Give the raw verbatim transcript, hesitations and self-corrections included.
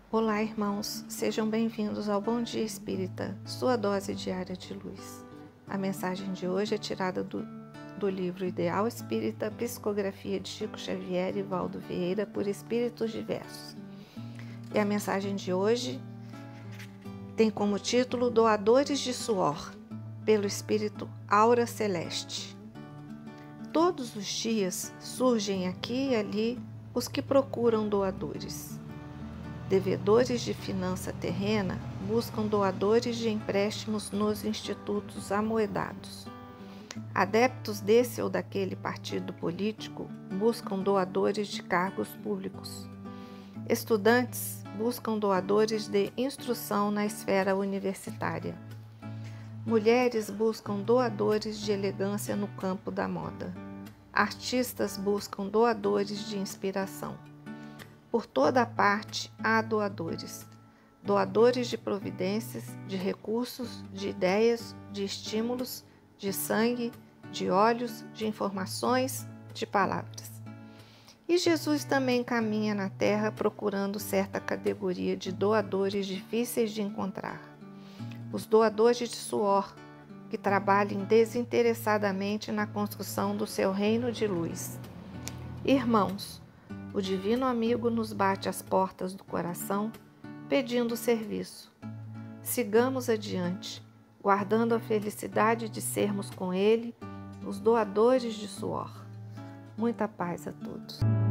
Olá, irmãos, sejam bem-vindos ao Bom Dia Espírita, sua dose diária de luz. A mensagem de hoje é tirada do, do livro Ideal Espírita, Psicografia de Chico Xavier e Valdo Vieira, por Espíritos Diversos. E a mensagem de hoje tem como título Doadores de Suor, pelo Espírito Aura Celeste. Todos os dias surgem aqui e ali os que procuram doadores. Devedores de finança terrena buscam doadores de empréstimos nos institutos amoedados. Adeptos desse ou daquele partido político buscam doadores de cargos públicos. Estudantes buscam doadores de instrução na esfera universitária. Mulheres buscam doadores de elegância no campo da moda. Artistas buscam doadores de inspiração. Por toda a parte há doadores, doadores de providências, de recursos, de ideias, de estímulos, de sangue, de olhos, de informações, de palavras. E Jesus também caminha na terra procurando certa categoria de doadores difíceis de encontrar. Os doadores de suor, que trabalhem desinteressadamente na construção do seu reino de luz. Irmãos, o Divino Amigo nos bate às portas do coração, pedindo serviço. Sigamos adiante, guardando a felicidade de sermos com Ele os doadores de suor. Muita paz a todos.